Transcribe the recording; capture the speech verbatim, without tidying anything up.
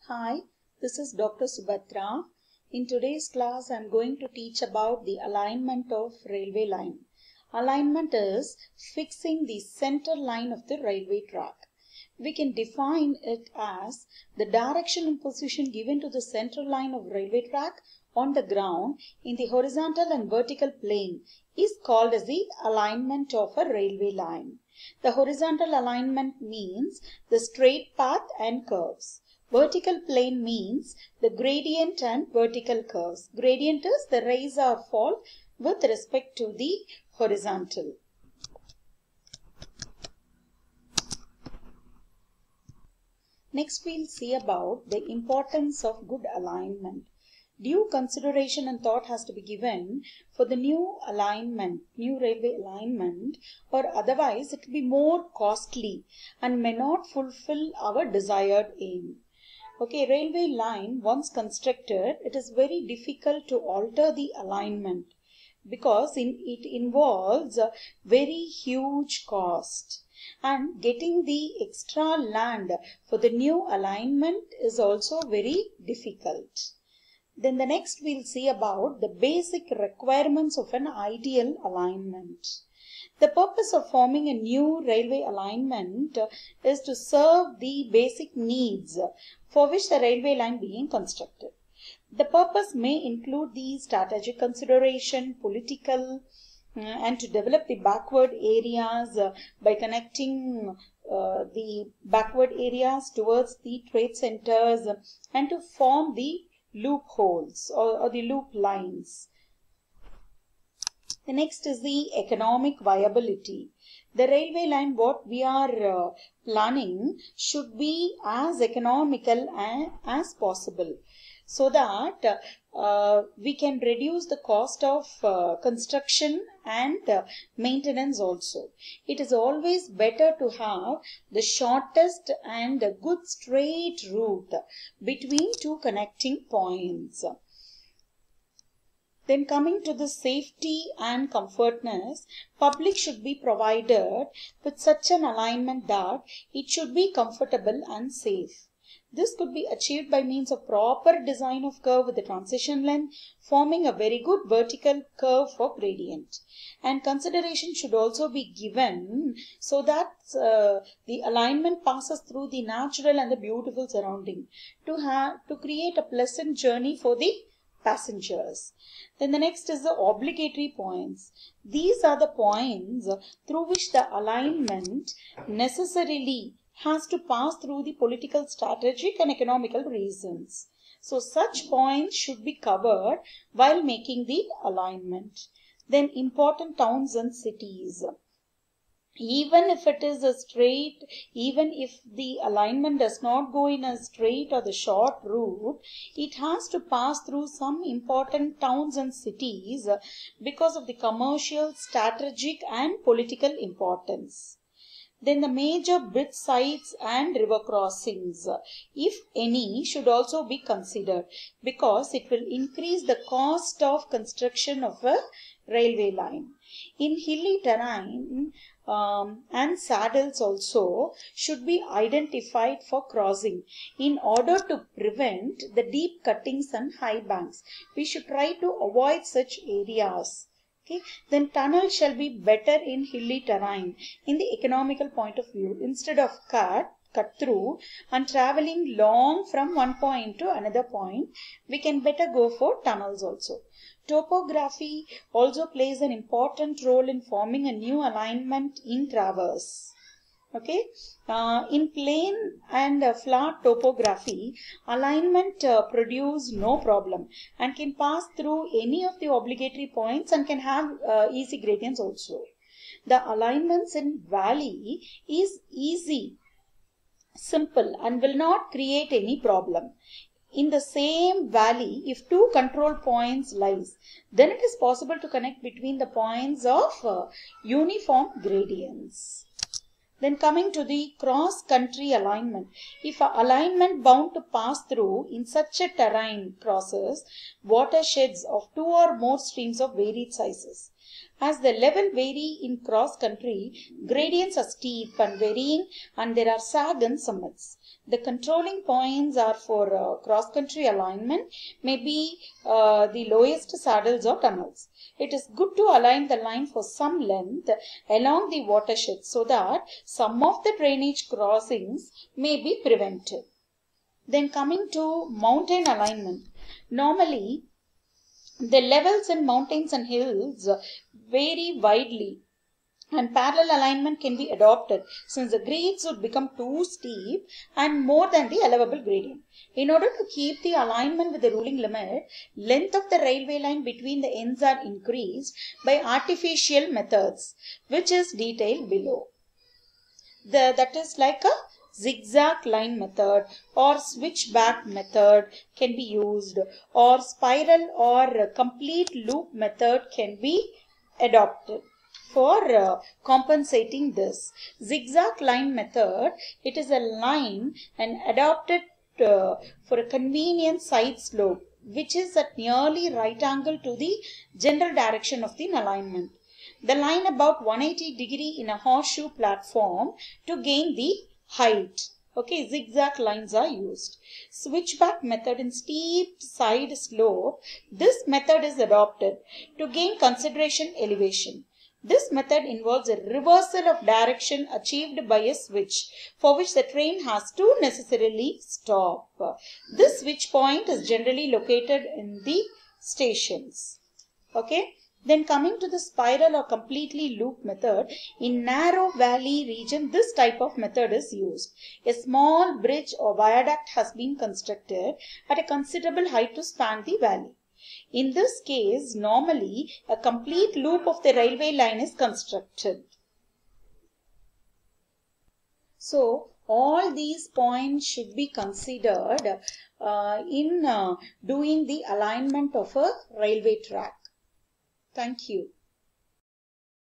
Hi, this is Doctor Subhatra. In today's class, I am going to teach about the alignment of railway line. Alignment is fixing the center line of the railway track. We can define it as the direction and position given to the center line of railway track on the ground in the horizontal and vertical plane is called as the alignment of a railway line. The horizontal alignment means the straight path and curves. Vertical plane means the gradient and vertical curves. Gradient is the rise or fall with respect to the horizontal. Next, we'll see about the importance of good alignment. Due consideration and thought has to be given for the new alignment, new railway alignment, or otherwise it will be more costly and may not fulfill our desired aim. Okay, railway line once constructed, it is very difficult to alter the alignment because in, it involves a very huge cost. And getting the extra land for the new alignment is also very difficult. Then the next we'll see about the basic requirements of an ideal alignment. The purpose of forming a new railway alignment is to serve the basic needs for which the railway line being constructed. The purpose may include the strategic consideration, political, uh, and to develop the backward areas uh, by connecting uh, the backward areas towards the trade centers uh, and to form the loopholes or, or the loop lines. The next is the economic viability. The railway line what we are uh, planning should be as economical as, as possible so that uh, we can reduce the cost of uh, construction and uh, maintenance also. It is always better to have the shortest and a good straight route between two connecting points. Then coming to the safety and comfortness, public should be provided with such an alignment that it should be comfortable and safe. This could be achieved by means of proper design of curve with the transition length, forming a very good vertical curve for gradient. And consideration should also be given so that uh, the alignment passes through the natural and the beautiful surrounding to have to create a pleasant journey for the passengers. Then the next is the obligatory points. These are the points through which the alignment necessarily has to pass through the political, strategic and economical reasons. So such points should be covered while making the alignment. Then important towns and cities. Even if it is a straight, even if the alignment does not go in a straight or the short route, it has to pass through some important towns and cities because of the commercial, strategic and political importance. Then the major bridge sites and river crossings, if any, should also be considered because it will increase the cost of construction of a railway line. In hilly terrain, Um, and saddles also should be identified for crossing in order to prevent the deep cuttings and high banks. We should try to avoid such areas. Okay. Then tunnel shall be better in hilly terrain in the economical point of view. Instead of cut, cut through and traveling long from one point to another point, we can better go for tunnels also. Topography also plays an important role in forming a new alignment in traverse. Okay, uh, in plain and uh, flat topography, alignment uh, produce no problem and can pass through any of the obligatory points and can have uh, easy gradients also. The alignments in valley is easy, simple and will not create any problem. In the same valley, if two control points lies, then it is possible to connect between the points of uh, uniform gradients. Then coming to the cross-country alignment. If an alignment bound to pass through in such a terrain crosses watersheds of two or more streams of varied sizes, As the level vary in cross country, gradients are steep and varying, and there are sag and summits. The controlling points are for uh, cross country alignment, maybe uh, the lowest saddles or tunnels. It is good to align the line for some length along the watershed so that some of the drainage crossings may be prevented. Then coming to mountain alignment. Normally, the levels in mountains and hills vary widely, and parallel alignment can be adopted since the grades would become too steep and more than the allowable gradient. In order to keep the alignment with the ruling limit, length of the railway line between the ends are increased by artificial methods, which is detailed below. The, that is like a zigzag line method or switchback method can be used, or spiral or complete loop method can be adopted for uh, compensating this. Zigzag line method, it is a line and adopted uh, for a convenient side slope which is at nearly right angle to the general direction of the alignment. The line about one hundred eighty degree in a horseshoe platform to gain the height. Okay, zigzag lines are used. Switchback method in steep side slope. This method is adopted to gain consideration elevation. This method involves a reversal of direction achieved by a switch, for which the train has to necessarily stop. This switch point is generally located in the stations. Okay. Then coming to the spiral or completely loop method, in narrow valley region, this type of method is used. A small bridge or viaduct has been constructed at a considerable height to span the valley. In this case, normally a complete loop of the railway line is constructed. So, all these points should be considered uh, in uh, doing the alignment of a railway track. Thank you.